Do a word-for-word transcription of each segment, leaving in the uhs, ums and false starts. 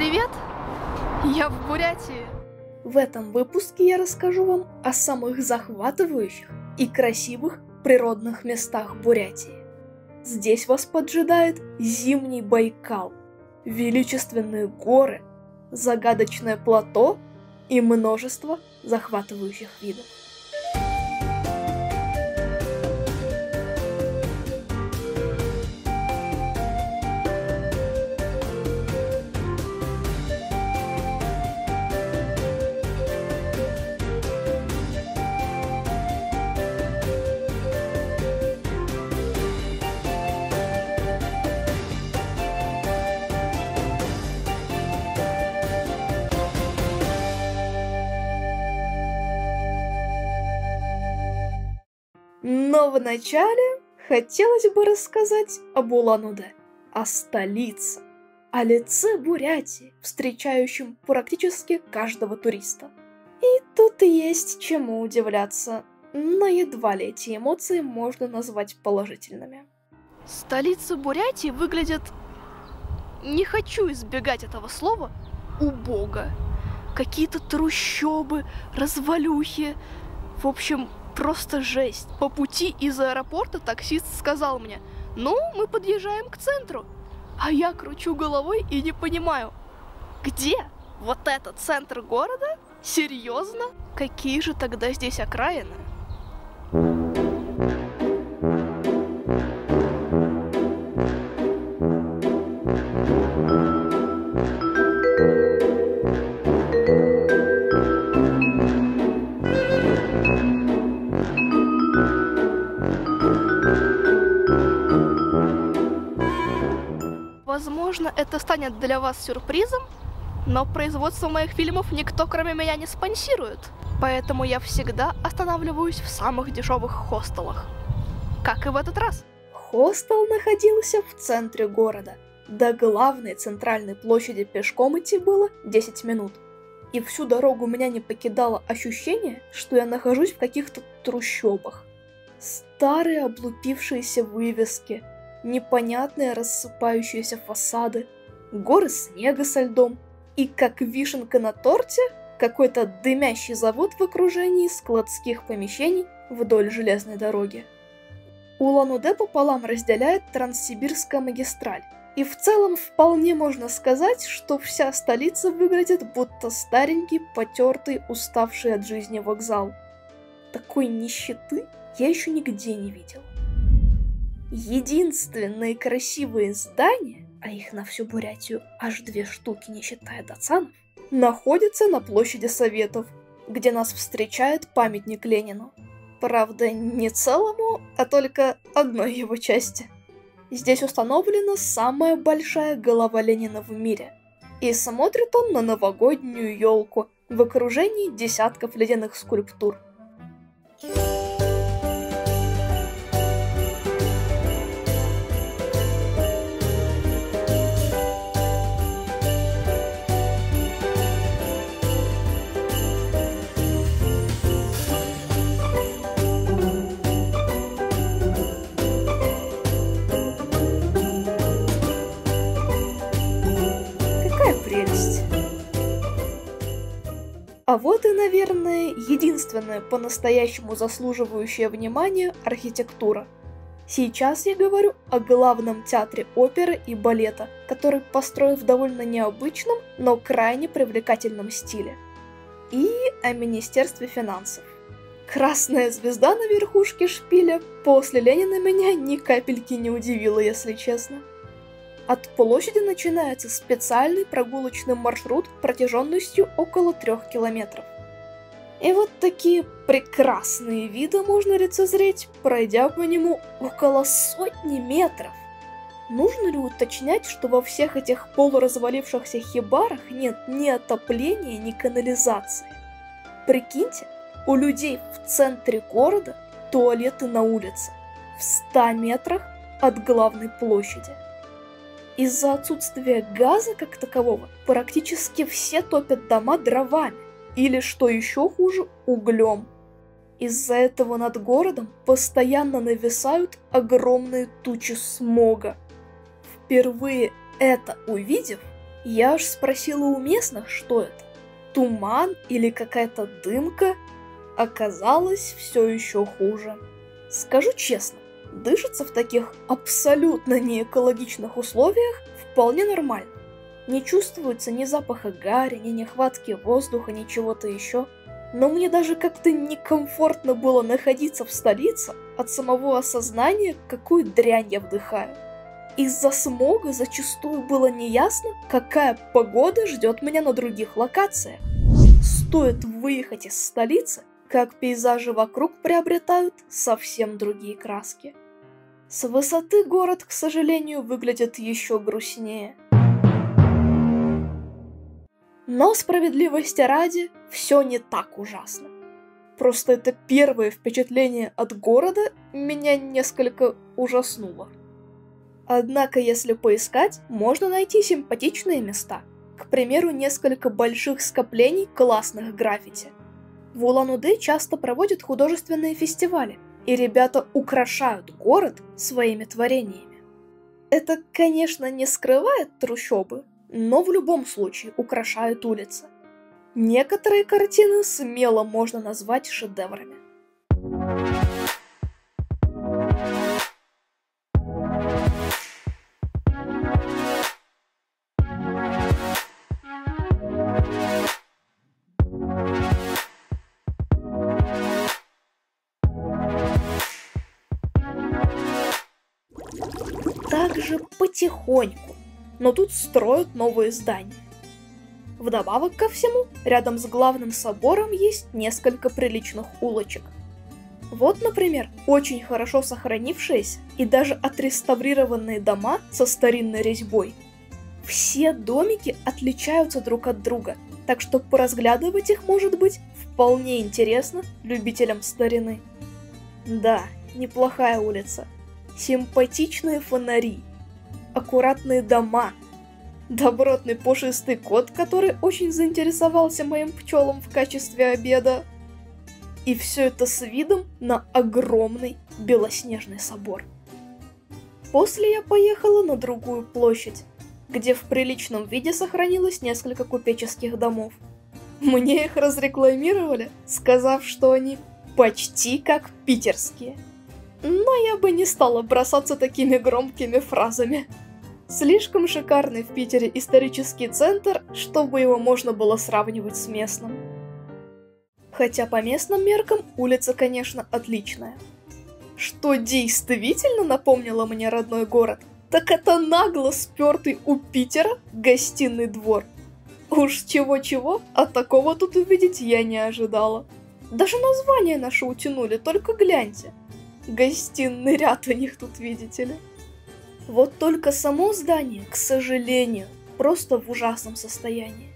Привет! Я в Бурятии. В этом выпуске я расскажу вам о самых захватывающих и красивых природных местах Бурятии. Здесь вас поджидает зимний Байкал, величественные горы, загадочное плато и множество захватывающих видов. Но вначале хотелось бы рассказать об Улан-Удэ, о столице, о лице Бурятии, встречающем практически каждого туриста. И тут есть чему удивляться, но едва ли эти эмоции можно назвать положительными. Столица Бурятии выглядит... Не хочу избегать этого слова. Убого. Какие-то трущобы, развалюхи. В общем... Просто жесть. По пути из аэропорта таксист сказал мне: ну, мы подъезжаем к центру. А я кручу головой и не понимаю, где? Вот этот центр города? Серьезно? Какие же тогда здесь окраины? Возможно, это станет для вас сюрпризом, но производство моих фильмов никто, кроме меня, не спонсирует. Поэтому я всегда останавливаюсь в самых дешевых хостелах. Как и в этот раз. Хостел находился в центре города. До главной центральной площади пешком идти было десять минут. И всю дорогу меня не покидало ощущение, что я нахожусь в каких-то трущобах. Старые облупившиеся вывески, непонятные рассыпающиеся фасады, горы снега со льдом и, как вишенка на торте, какой-то дымящий завод в окружении складских помещений вдоль железной дороги. Улан-Удэ пополам разделяет Транссибирская магистраль, и в целом вполне можно сказать, что вся столица выглядит будто старенький, потертый, уставший от жизни вокзал. Такой нищеты я еще нигде не видел. Единственные красивые здания, а их на всю Бурятию аж две штуки, не считая дацанов, находятся на площади Советов, где нас встречает памятник Ленину. Правда, не целому, а только одной его части. Здесь установлена самая большая голова Ленина в мире, и смотрит он на новогоднюю елку в окружении десятков ледяных скульптур. А вот и, наверное, единственная по-настоящему заслуживающая внимания архитектура. Сейчас я говорю о главном театре оперы и балета, который построен в довольно необычном, но крайне привлекательном стиле. И о Министерстве финансов. Красная звезда на верхушке шпиля после Ленина меня ни капельки не удивила, если честно. От площади начинается специальный прогулочный маршрут протяженностью около трех километров. И вот такие прекрасные виды можно лицезреть, пройдя по нему около сотни метров. Нужно ли уточнять, что во всех этих полуразвалившихся хибарах нет ни отопления, ни канализации? Прикиньте, у людей в центре города туалеты на улице, в ста метрах от главной площади. Из-за отсутствия газа как такового практически все топят дома дровами или, что еще хуже, углем. Из-за этого над городом постоянно нависают огромные тучи смога. Впервые это увидев, Я аж спросила у местных, что это. Туман или какая-то дымка? Оказалось, все еще хуже. Скажу честно, дышится в таких абсолютно неэкологичных условиях вполне нормально. Не чувствуется ни запаха гари, ни нехватки воздуха, ни чего-то еще. Но мне даже как-то некомфортно было находиться в столице от самого осознания, какую дрянь я вдыхаю. Из-за смога зачастую было неясно, какая погода ждет меня на других локациях. Стоит выехать из столицы, как пейзажи вокруг приобретают совсем другие краски. С высоты город, к сожалению, выглядит еще грустнее. Но справедливости ради, все не так ужасно. Просто это первое впечатление от города меня несколько ужаснуло. Однако, если поискать, можно найти симпатичные места. К примеру, несколько больших скоплений классных граффити. В Улан-Удэ часто проводят художественные фестивали, и ребята украшают город своими творениями. Это, конечно, не скрывает трущобы, но в любом случае украшают улицы. Некоторые картины смело можно назвать шедеврами. Также потихоньку, но тут строят новые здания. Вдобавок ко всему, рядом с главным собором есть несколько приличных улочек. Вот, например, очень хорошо сохранившиеся и даже отреставрированные дома со старинной резьбой. Все домики отличаются друг от друга, так что поразглядывать их может быть вполне интересно любителям старины. Да, неплохая улица. Симпатичные фонари, аккуратные дома, добротный пушистый кот, который очень заинтересовался моим пчелам в качестве обеда. И все это с видом на огромный белоснежный собор. После я поехала на другую площадь, где в приличном виде сохранилось несколько купеческих домов. Мне их разрекламировали, сказав, что они почти как питерские. Но я бы не стала бросаться такими громкими фразами. Слишком шикарный в Питере исторический центр, чтобы его можно было сравнивать с местным. Хотя по местным меркам улица, конечно, отличная. Что действительно напомнило мне родной город, так это нагло спертый у Питера гостиный двор. Уж чего-чего, а такого тут увидеть я не ожидала. Даже название наше утянули, только гляньте. Гостиный ряд у них тут, видите ли. Вот только само здание, к сожалению, просто в ужасном состоянии.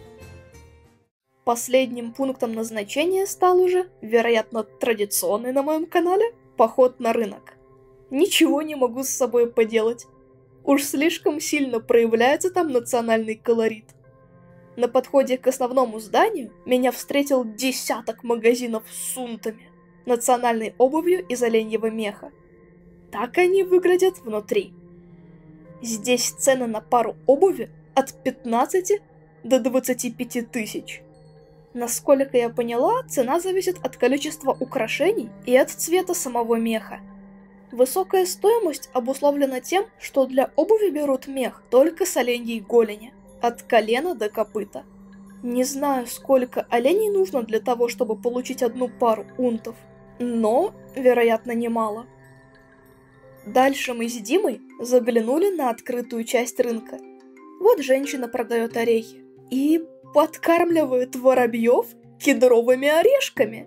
Последним пунктом назначения стал уже, вероятно, традиционный на моем канале, поход на рынок. Ничего не могу с собой поделать. Уж слишком сильно проявляется там национальный колорит. На подходе к основному зданию меня встретил десяток магазинов с сунтами, национальной обувью из оленьего меха. Так они выглядят внутри. Здесь цены на пару обуви от пятнадцати до двадцати пяти тысяч. Насколько я поняла, цена зависит от количества украшений и от цвета самого меха. Высокая стоимость обусловлена тем, что для обуви берут мех только с оленьей голени, от колена до копыта. Не знаю, сколько оленей нужно для того, чтобы получить одну пару унтов, но, вероятно, немало. Дальше мы с Димой заглянули на открытую часть рынка. Вот женщина продает орехи и подкармливает воробьев кедровыми орешками.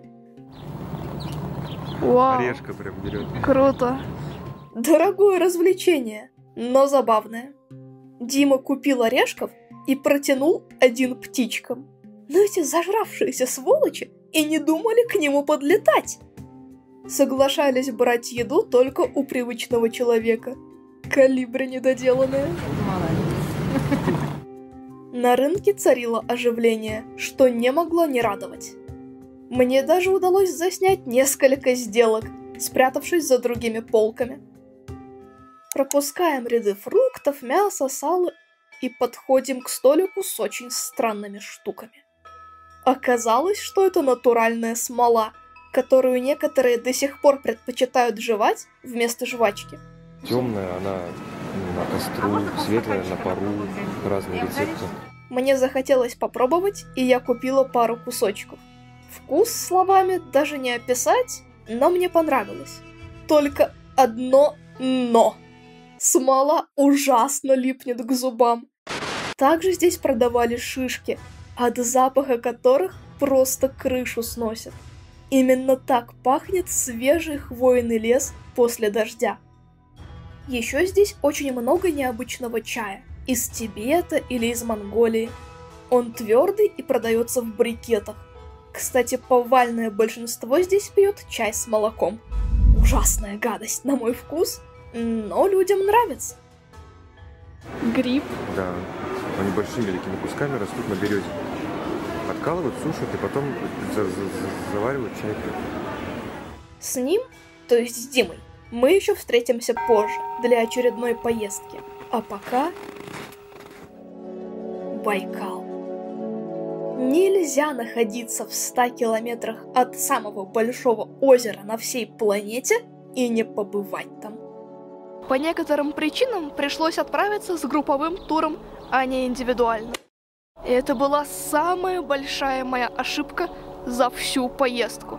Вау, Орешка прям берет. круто. Дорогое развлечение, но забавное. Дима купил орешков и протянул один птичкам. Но эти зажравшиеся сволочи и не думали к нему подлетать. Соглашались брать еду только у привычного человека. Калибри недоделанные. Молодец. На рынке царило оживление, что не могло не радовать. Мне даже удалось заснять несколько сделок, спрятавшись за другими полками. Пропускаем ряды фруктов, мяса, сала и подходим к столику с очень странными штуками. Оказалось, что это натуральная смола, которую некоторые до сих пор предпочитают жевать вместо жвачки. Темная, она на костру, светлая на пару, разные рецепты. Мне захотелось попробовать, и я купила пару кусочков. Вкус словами даже не описать, но мне понравилось. Только одно «но». Смола ужасно липнет к зубам. Также здесь продавали шишки, от запаха которых просто крышу сносит. Именно так пахнет свежий хвойный лес после дождя. Еще здесь очень много необычного чая, из Тибета или из Монголии. Он твердый и продается в брикетах. Кстати, повальное большинство здесь пьет чай с молоком. Ужасная гадость на мой вкус, но людям нравится. Гриб. Да, они большими великими кусками растут на березе. Откалывают, сушат и потом за- за- заваривают чай. С ним, то есть с Димой, мы еще встретимся позже, для очередной поездки. А пока... Байкал. Нельзя находиться в ста километрах от самого большого озера на всей планете и не побывать там. По некоторым причинам пришлось отправиться с групповым туром, а не индивидуально. И это была самая большая моя ошибка за всю поездку.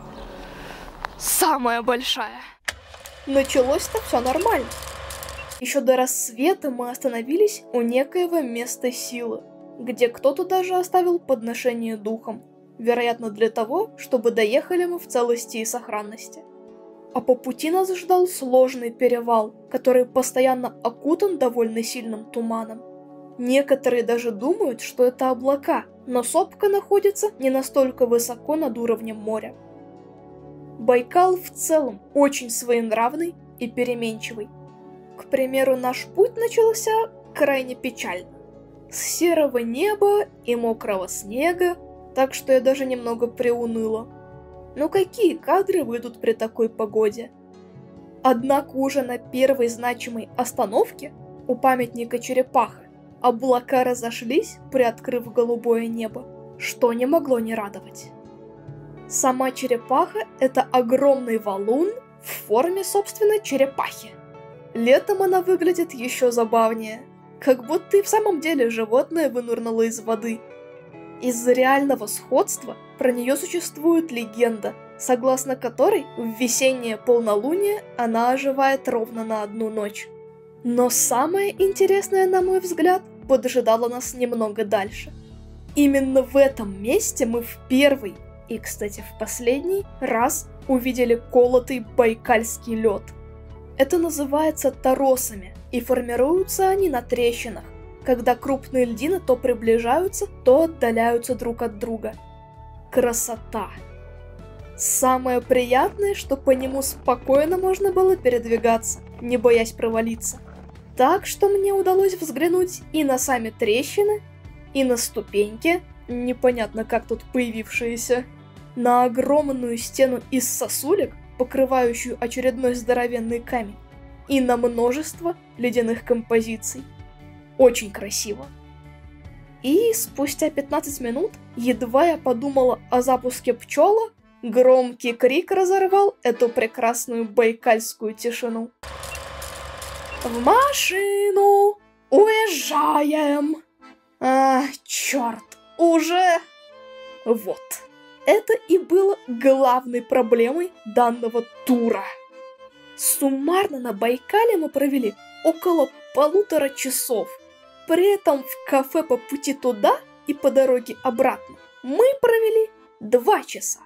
Самая большая. Началось-то все нормально. Еще до рассвета мы остановились у некоего места силы, где кто-то даже оставил подношение духом, вероятно для того, чтобы доехали мы в целости и сохранности. А по пути нас ждал сложный перевал, который постоянно окутан довольно сильным туманом. Некоторые даже думают, что это облака, но сопка находится не настолько высоко над уровнем моря. Байкал в целом очень своенравный и переменчивый. К примеру, наш путь начался крайне печально. С серого неба и мокрого снега, так что я даже немного приуныла. Но какие кадры выйдут при такой погоде? Однако уже на первой значимой остановке у памятника черепаха облака разошлись, приоткрыв голубое небо, что не могло не радовать. Сама черепаха — это огромный валун в форме, собственно, черепахи. Летом она выглядит еще забавнее, как будто и в самом деле животное вынырнуло из воды. Из-за реального сходства про нее существует легенда, согласно которой в весеннее полнолуние она оживает ровно на одну ночь. Но самое интересное, на мой взгляд, поджидало нас немного дальше. Именно в этом месте мы в первый, и, кстати, в последний раз увидели колотый байкальский лед. Это называется торосами, и формируются они на трещинах, когда крупные льдины то приближаются, то отдаляются друг от друга. Красота! Самое приятное, что по нему спокойно можно было передвигаться, не боясь провалиться. Так что мне удалось взглянуть и на сами трещины, и на ступеньки, непонятно как тут появившиеся, на огромную стену из сосулек, покрывающую очередной здоровенный камень, и на множество ледяных композиций. Очень красиво. И спустя пятнадцать минут, едва я подумала о запуске пчела, громкий крик разорвал эту прекрасную байкальскую тишину. В машину! Уезжаем! А, черт, уже... Вот. Это и было главной проблемой данного тура. Суммарно на Байкале мы провели около полутора часов. При этом в кафе по пути туда и по дороге обратно мы провели два часа.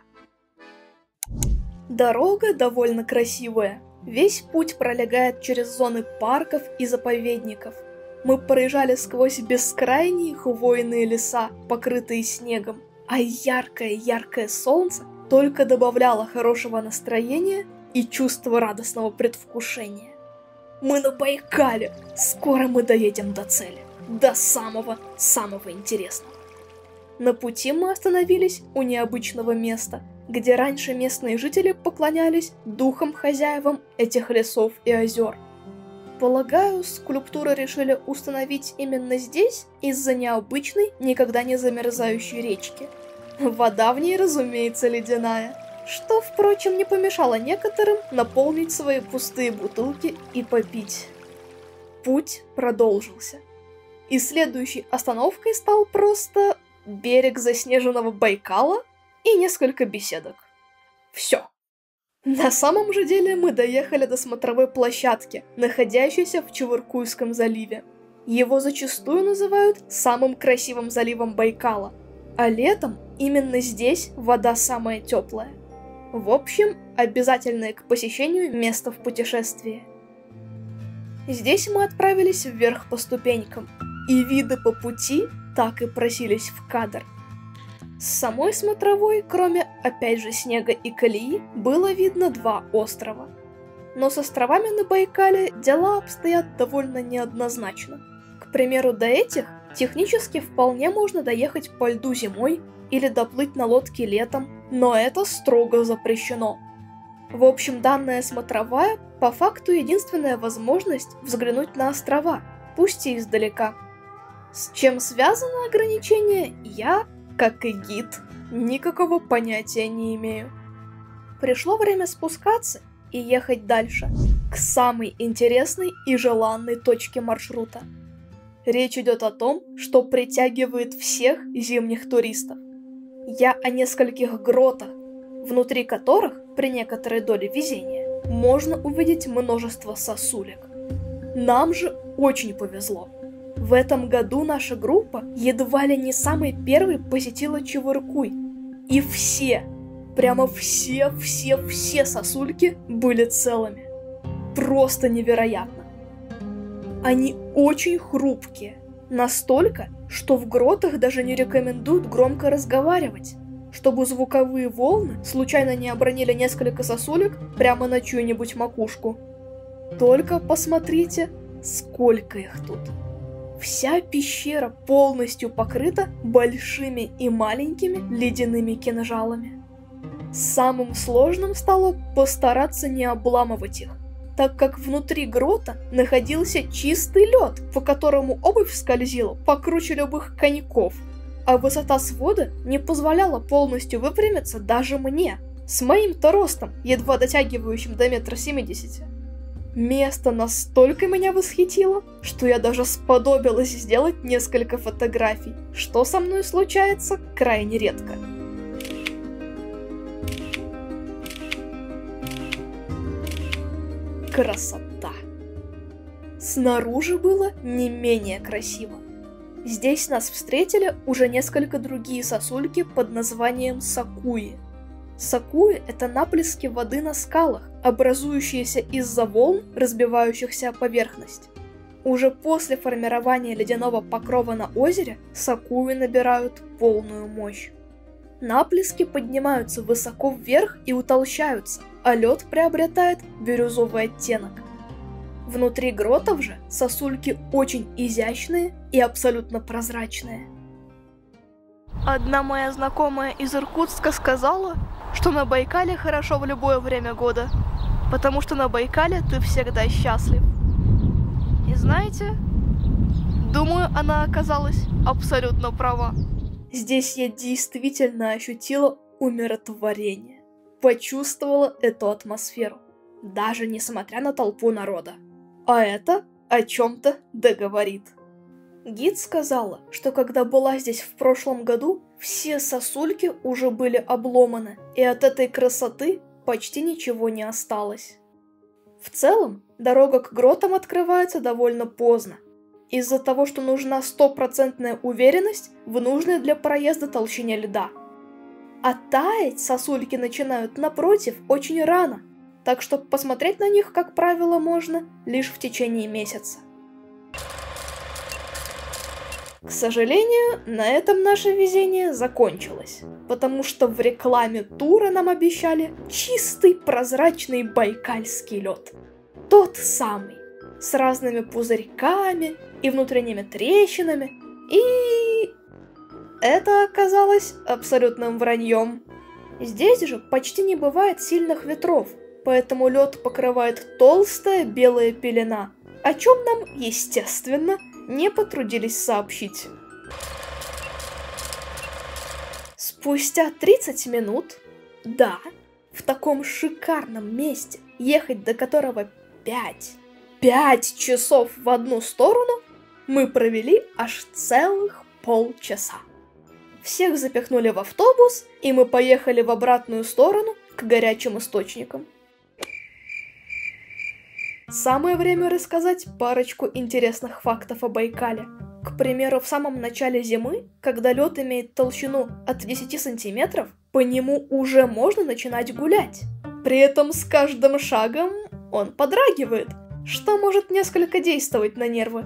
Дорога довольно красивая. Весь путь пролегает через зоны парков и заповедников. Мы проезжали сквозь бескрайние хвойные леса, покрытые снегом, а яркое-яркое солнце только добавляло хорошего настроения и чувства радостного предвкушения. Мы на Байкале, скоро мы доедем до цели, до самого-самого интересного. На пути мы остановились у необычного места, где раньше местные жители поклонялись духам-хозяевам этих лесов и озер. Полагаю, скульптуры решили установить именно здесь из-за необычной, никогда не замерзающей речки. Вода в ней, разумеется, ледяная, что, впрочем, не помешало некоторым наполнить свои пустые бутылки и попить. Путь продолжился. И следующей остановкой стал просто берег заснеженного Байкала и несколько беседок. Все. На самом же деле мы доехали до смотровой площадки, находящейся в Чувыркуйском заливе. Его зачастую называют самым красивым заливом Байкала, а летом именно здесь вода самая теплая. В общем, обязательное к посещению место в путешествии. Здесь мы отправились вверх по ступенькам, и виды по пути так и просились в кадр. С самой смотровой, кроме, опять же, снега и колеи, было видно два острова. Но с островами на Байкале дела обстоят довольно неоднозначно. К примеру, до этих технически вполне можно доехать по льду зимой или доплыть на лодке летом, но это строго запрещено. В общем, данная смотровая по факту единственная возможность взглянуть на острова, пусть и издалека. С чем связано ограничение, я, как и гид, никакого понятия не имею. Пришло время спускаться и ехать дальше, к самой интересной и желанной точке маршрута. Речь идет о том, что притягивает всех зимних туристов. Я о нескольких гротах, внутри которых, при некоторой доле везения, можно увидеть множество сосулек. Нам же очень повезло. В этом году наша группа едва ли не самой первой посетила Чувыркуй. И все, прямо все-все-все сосульки были целыми. Просто невероятно. Они очень хрупкие. Настолько, что в гротах даже не рекомендуют громко разговаривать, чтобы звуковые волны случайно не обронили несколько сосулек прямо на чью-нибудь макушку. Только посмотрите, сколько их тут. Вся пещера полностью покрыта большими и маленькими ледяными кинжалами. Самым сложным стало постараться не обламывать их, так как внутри грота находился чистый лед, по которому обувь скользила покруче любых коньков, а высота свода не позволяла полностью выпрямиться даже мне, с моим-то ростом, едва дотягивающим до метра семидесяти. Место настолько меня восхитило, что я даже сподобилась сделать несколько фотографий, что со мной случается крайне редко. Красота! Снаружи было не менее красиво. Здесь нас встретили уже несколько другие сосульки под названием сакуи. Сакуи — это наплески воды на скалах, образующиеся из-за волн, разбивающихся о поверхность. Уже после формирования ледяного покрова на озере сакуи набирают полную мощь. Наплески поднимаются высоко вверх и утолщаются, а лед приобретает бирюзовый оттенок. Внутри гротов же сосульки очень изящные и абсолютно прозрачные. Одна моя знакомая из Иркутска сказала, что на Байкале хорошо в любое время года, потому что на Байкале ты всегда счастлив. И знаете, думаю, она оказалась абсолютно права. Здесь я действительно ощутила умиротворение, почувствовала эту атмосферу, даже несмотря на толпу народа. А это о чем-то договорит. Гид сказала, что когда была здесь в прошлом году, все сосульки уже были обломаны, и от этой красоты почти ничего не осталось. В целом, дорога к гротам открывается довольно поздно, из-за того, что нужна стопроцентная уверенность в нужной для проезда толщине льда. А таять сосульки начинают, напротив, очень рано, так что посмотреть на них, как правило, можно лишь в течение месяца. К сожалению, на этом наше везение закончилось, потому что в рекламе тура нам обещали чистый прозрачный байкальский лед. Тот самый, с разными пузырьками и внутренними трещинами, и... это оказалось абсолютным враньем. Здесь же почти не бывает сильных ветров, поэтому лед покрывает толстая белая пелена, о чем нам, естественно, не потрудились сообщить. Спустя тридцать минут, да, в таком шикарном месте, ехать до которого пять, пять часов в одну сторону, мы провели аж целых полчаса. Всех запихнули в автобус, и мы поехали в обратную сторону к горячим источникам. Самое время рассказать парочку интересных фактов о Байкале. К примеру, в самом начале зимы, когда лед имеет толщину от десяти сантиметров, по нему уже можно начинать гулять. При этом с каждым шагом он подрагивает, что может несколько действовать на нервы.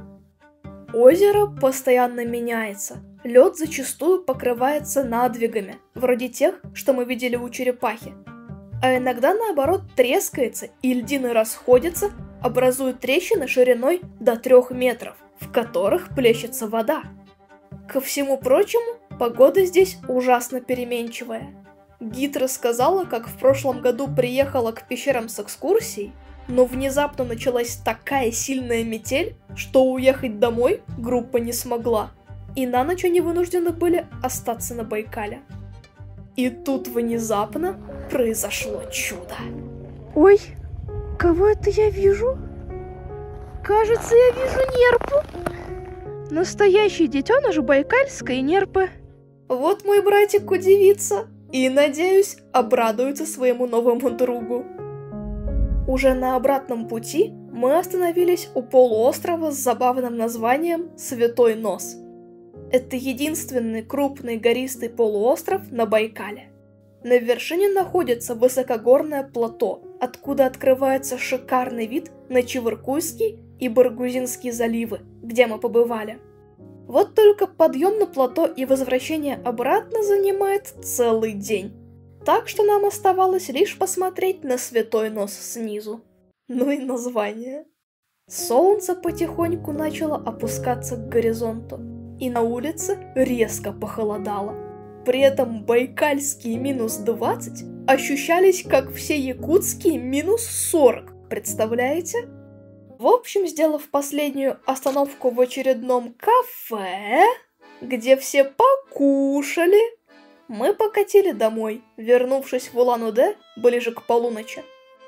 Озеро постоянно меняется. Лед зачастую покрывается надвигами, вроде тех, что мы видели у черепахи. А иногда, наоборот, трескается, и льдины расходятся, образуют трещины шириной до трех метров, в которых плещется вода. Ко всему прочему, погода здесь ужасно переменчивая. Гид рассказала, как в прошлом году приехала к пещерам с экскурсией, но внезапно началась такая сильная метель, что уехать домой группа не смогла, и на ночь они вынуждены были остаться на Байкале. И тут внезапно произошло чудо. Ой, кого это я вижу? Кажется, я вижу нерпу. Настоящий детеныш байкальской нерпы. Вот мой братик удивится и, надеюсь, обрадуется своему новому другу. Уже на обратном пути мы остановились у полуострова с забавным названием Святой Нос. Это единственный крупный гористый полуостров на Байкале. На вершине находится высокогорное плато, откуда открывается шикарный вид на Чевыркуйский и Баргузинский заливы, где мы побывали. Вот только подъем на плато и возвращение обратно занимает целый день. Так что нам оставалось лишь посмотреть на Святой Нос снизу. Ну и название. Солнце потихоньку начало опускаться к горизонту, и на улице резко похолодало. При этом байкальские минус двадцать ощущались как все якутские минус сорок, представляете? В общем, сделав последнюю остановку в очередном кафе, где все покушали, мы покатили домой, вернувшись в Улан-Удэ ближе к полуночи.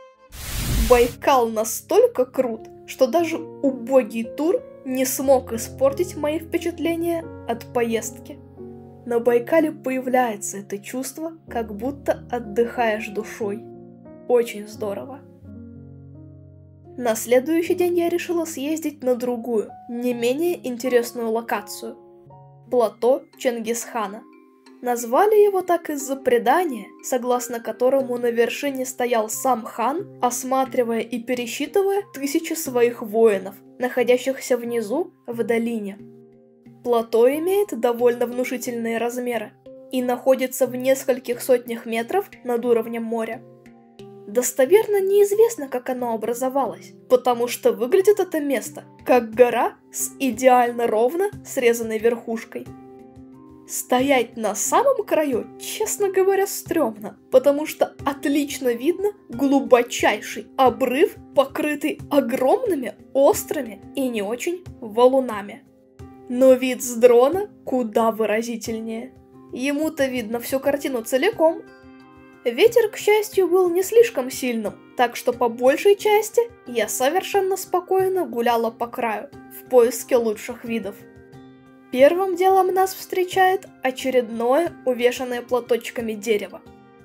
Байкал настолько крут, что даже убогий тур не смог испортить мои впечатления от поездки. На Байкале появляется это чувство, как будто отдыхаешь душой. Очень здорово. На следующий день я решила съездить на другую, не менее интересную локацию – плато Чингисхана. Назвали его так из-за предания, согласно которому на вершине стоял сам хан, осматривая и пересчитывая тысячи своих воинов, находящихся внизу в долине. Плато имеет довольно внушительные размеры и находится в нескольких сотнях метров над уровнем моря. Достоверно неизвестно, как оно образовалось, потому что выглядит это место как гора с идеально ровно срезанной верхушкой. Стоять на самом краю, честно говоря, стрёмно, потому что отлично видно глубочайший обрыв, покрытый огромными, острыми и не очень валунами. Но вид с дрона куда выразительнее. Ему-то видно всю картину целиком. Ветер, к счастью, был не слишком сильным, так что по большей части я совершенно спокойно гуляла по краю, в поиске лучших видов. Первым делом нас встречает очередное увешанное платочками дерево.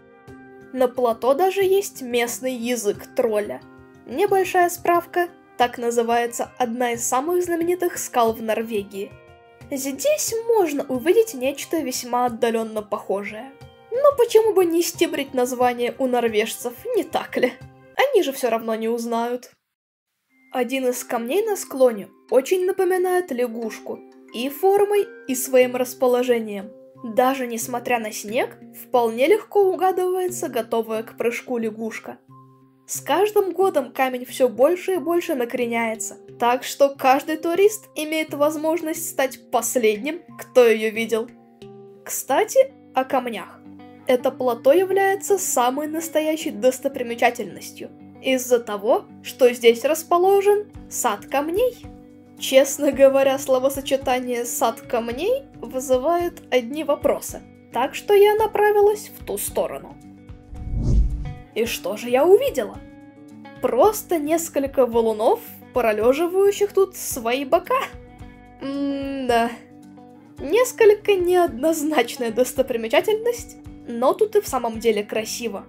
На плато даже есть местный язык тролля. Небольшая справка, так называется одна из самых знаменитых скал в Норвегии. Здесь можно увидеть нечто весьма отдаленно похожее. Но почему бы не стебрить название у норвежцев, не так ли? Они же все равно не узнают. Один из камней на склоне очень напоминает лягушку. И формой, и своим расположением. Даже несмотря на снег, вполне легко угадывается готовая к прыжку лягушка. С каждым годом камень все больше и больше накреняется, так что каждый турист имеет возможность стать последним, кто ее видел. Кстати, о камнях. Это плато является самой настоящей достопримечательностью. Из-за того, что здесь расположен сад камней. Честно говоря, словосочетание «сад камней» вызывает одни вопросы, так что я направилась в ту сторону. И что же я увидела? Просто несколько валунов, пролеживающих тут свои бока. М-да. Несколько неоднозначная достопримечательность, но тут и в самом деле красиво.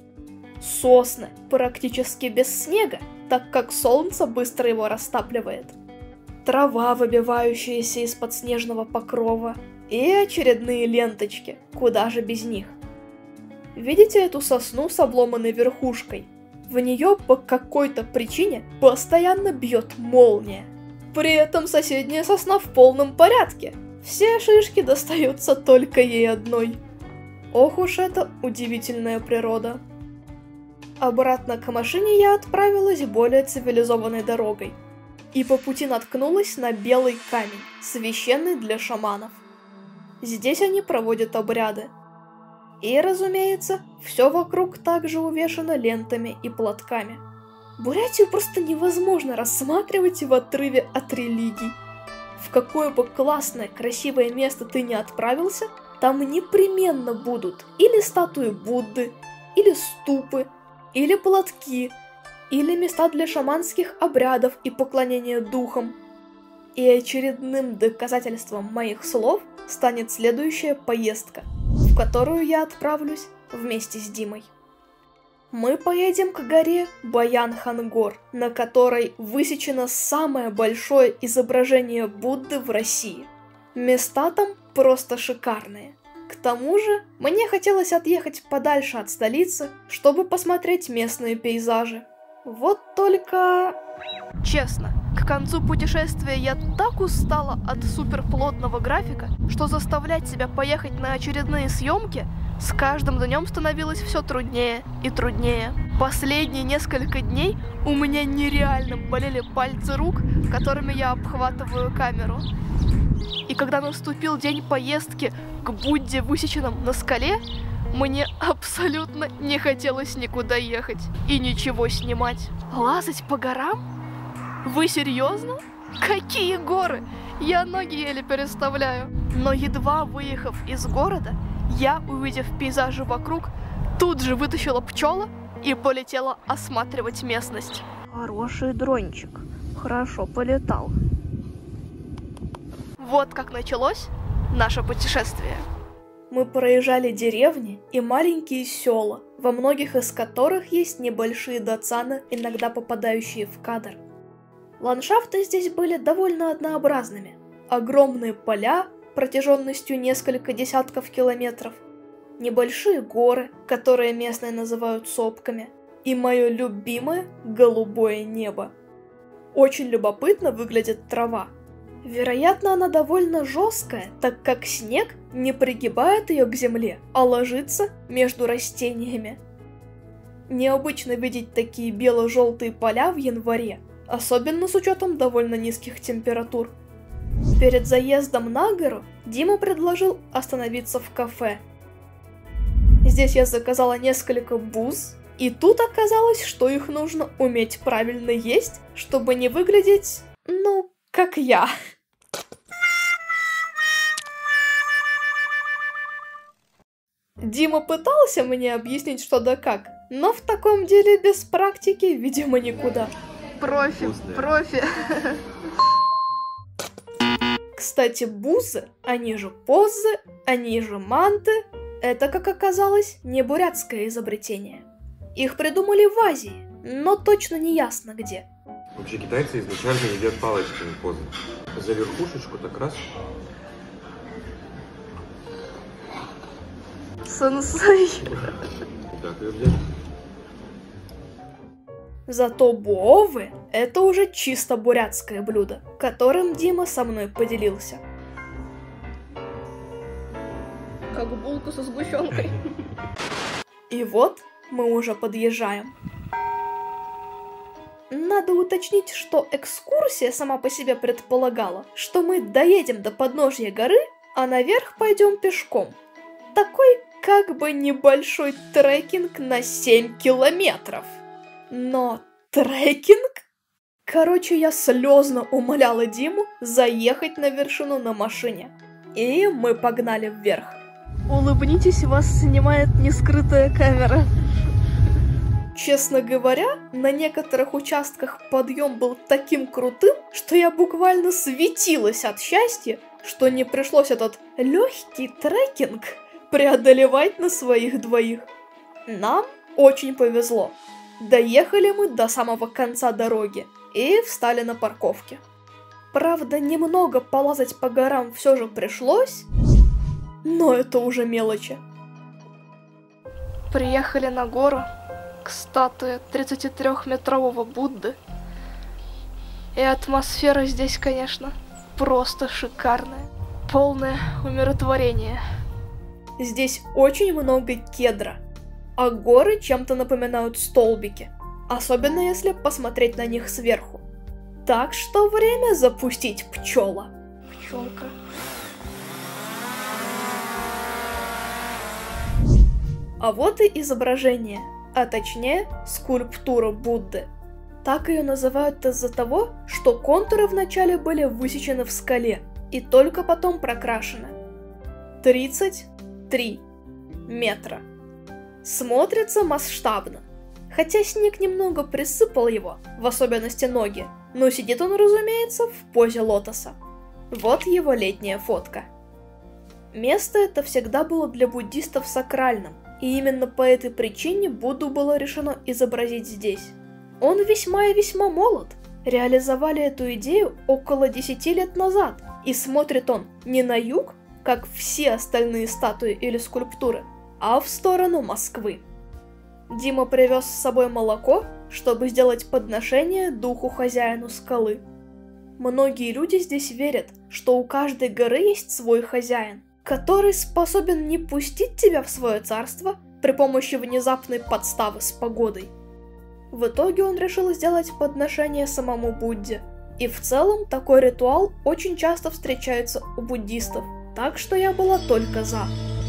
Сосны практически без снега, так как солнце быстро его растапливает. Трава, выбивающаяся из-под снежного покрова, и очередные ленточки, куда же без них. Видите эту сосну с обломанной верхушкой? В нее по какой-то причине постоянно бьет молния. При этом соседняя сосна в полном порядке. Все шишки достаются только ей одной. Ох уж это удивительная природа. Обратно к машине я отправилась более цивилизованной дорогой. И по пути наткнулась на белый камень, священный для шаманов. Здесь они проводят обряды. И, разумеется, все вокруг также увешано лентами и платками. Бурятию просто невозможно рассматривать в отрыве от религий. В какое бы классное, красивое место ты ни отправился, там непременно будут или статуи Будды, или ступы, или платки, или места для шаманских обрядов и поклонения духам. И очередным доказательством моих слов станет следующая поездка, в которую я отправлюсь вместе с Димой. Мы поедем к горе Баян-Хангор, на которой высечено самое большое изображение Будды в России. Места там просто шикарные. К тому же, мне хотелось отъехать подальше от столицы, чтобы посмотреть местные пейзажи. Вот только... Честно, к концу путешествия я так устала от суперплотного графика, что заставлять себя поехать на очередные съемки с каждым днем становилось все труднее и труднее. Последние несколько дней у меня нереально болели пальцы рук, которыми я обхватываю камеру. И когда наступил день поездки к Будде, высеченным на скале, мне абсолютно не хотелось никуда ехать и ничего снимать. Лазать по горам? Вы серьезно? Какие горы? Я ноги еле переставляю. Но едва выехав из города, я, увидев пейзажи вокруг, тут же вытащила пчела и полетела осматривать местность. Хороший дрончик. Хорошо полетал. Вот как началось наше путешествие. Мы проезжали деревни и маленькие села, во многих из которых есть небольшие дацаны, иногда попадающие в кадр. Ландшафты здесь были довольно однообразными. Огромные поля протяженностью несколько десятков километров, небольшие горы, которые местные называют сопками, и мое любимое голубое небо. Очень любопытно выглядит трава. Вероятно, она довольно жесткая, так как снег не пригибает ее к земле, а ложится между растениями. Необычно видеть такие бело-желтые поля в январе, особенно с учетом довольно низких температур. Перед заездом на гору Дима предложил остановиться в кафе. Здесь я заказала несколько буз, и тут оказалось, что их нужно уметь правильно есть, чтобы не выглядеть, ну, как я. Дима пытался мне объяснить, что да как, но в таком деле без практики, видимо, никуда. Профи, Вкусные. профи. Кстати, бузы, они же позы, они же манты, это, как оказалось, не бурятское изобретение. Их придумали в Азии, но точно не ясно где. Вообще китайцы изначально едят палочками позы. За верхушечку так раз. Сенсей. Так ее взять. Зато буовы – это уже чисто бурятское блюдо, которым Дима со мной поделился. Как булку со сгущенкой. И вот мы уже подъезжаем. Надо уточнить, что экскурсия сама по себе предполагала, что мы доедем до подножья горы, а наверх пойдем пешком. Такой как бы небольшой трекинг на семь километров. Но трекинг? Короче, я слезно умоляла Диму заехать на вершину на машине. И мы погнали вверх. Улыбнитесь, вас снимает нескрытая камера. Честно говоря, на некоторых участках подъем был таким крутым, что я буквально светилась от счастья, что не пришлось этот легкий трекинг преодолевать на своих двоих. Нам очень повезло. Доехали мы до самого конца дороги и встали на парковке. Правда, немного полазать по горам все же пришлось, но это уже мелочи. Приехали на гору к статуе тридцатитрёхметрового Будды. И атмосфера здесь, конечно, просто шикарная. Полное умиротворение. Здесь очень много кедра, а горы чем-то напоминают столбики, особенно если посмотреть на них сверху. Так что время запустить пчела. Пчелка. А вот и изображение, а точнее скульптура Будды. Так ее называют из-за того, что контуры вначале были высечены в скале и только потом прокрашены. тридцать три метра. Смотрится масштабно. Хотя снег немного присыпал его, в особенности ноги, но сидит он, разумеется, в позе лотоса. Вот его летняя фотка. Место это всегда было для буддистов сакральным, и именно по этой причине Будду было решено изобразить здесь. Он весьма и весьма молод. Реализовали эту идею около десяти лет назад, и смотрит он не на юг, как все остальные статуи или скульптуры, а в сторону Москвы. Дима привез с собой молоко, чтобы сделать подношение духу хозяину скалы. Многие люди здесь верят, что у каждой горы есть свой хозяин, который способен не пустить тебя в свое царство при помощи внезапной подставы с погодой. В итоге он решил сделать подношение самому Будде, и в целом такой ритуал очень часто встречается у буддистов, так что я была только за.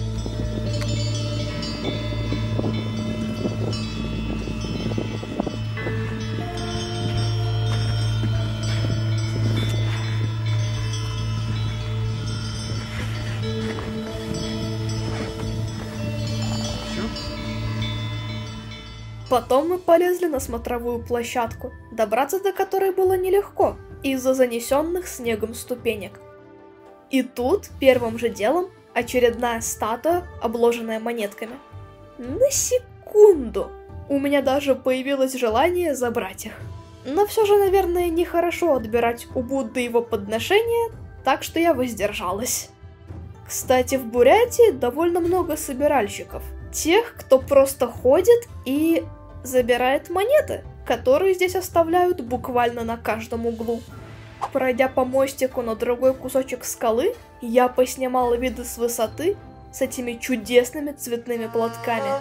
Потом мы полезли на смотровую площадку, добраться до которой было нелегко из-за занесенных снегом ступенек. И тут первым же делом очередная статуя, обложенная монетками. На секунду у меня даже появилось желание забрать их. Но все же, наверное, нехорошо отбирать у Будды его подношения, так что я воздержалась. Кстати, в Бурятии довольно много собиральщиков. Тех, кто просто ходит и забирает монеты, которые здесь оставляют буквально на каждом углу. Пройдя по мостику на другой кусочек скалы, я поснимала виды с высоты с этими чудесными цветными платками.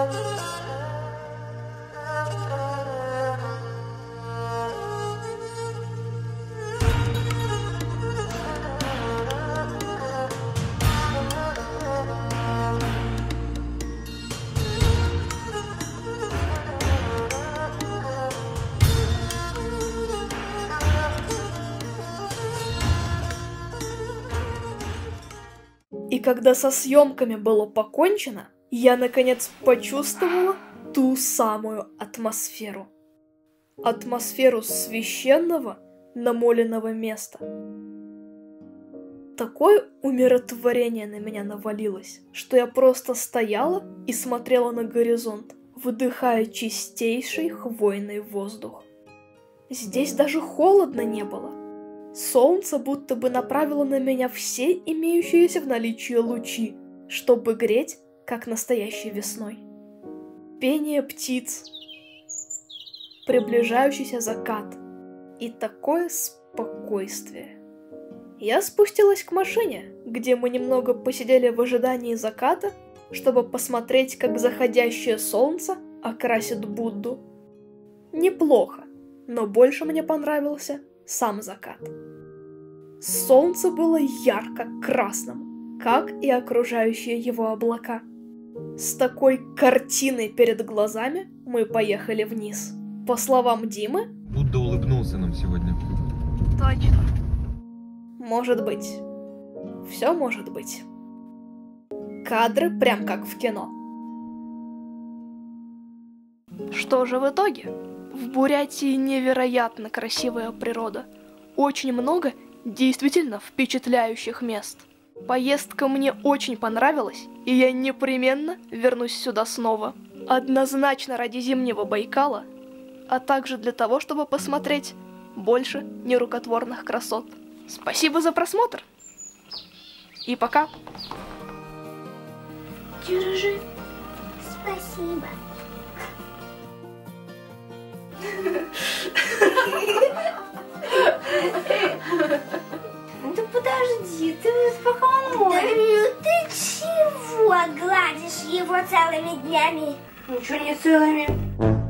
И когда со съемками было покончено, я наконец почувствовала ту самую атмосферу. Атмосферу священного, намоленного места. Такое умиротворение на меня навалилось, что я просто стояла и смотрела на горизонт, выдыхая чистейший хвойный воздух. Здесь даже холодно не было. Солнце будто бы направило на меня все имеющиеся в наличии лучи, чтобы греть, как настоящей весной. Пение птиц, приближающийся закат и такое спокойствие. Я спустилась к машине, где мы немного посидели в ожидании заката, чтобы посмотреть, как заходящее солнце окрасит Будду. Неплохо, но больше мне понравился сам закат. Солнце было ярко-красным, как и окружающие его облака. С такой картиной перед глазами мы поехали вниз. По словам Димы, Будда улыбнулся нам сегодня. Точно. может быть. Все может быть. Кадры прям как в кино. Что же в итоге? В Бурятии невероятно красивая природа. Очень много действительно впечатляющих мест. Поездка мне очень понравилась, и я непременно вернусь сюда снова. Однозначно ради зимнего Байкала, а также для того, чтобы посмотреть больше нерукотворных красот. Спасибо за просмотр! И пока! Держи. Спасибо. Ну подожди, ты успокойся. Да ну ты чего гладишь его целыми днями? Ничего не целыми.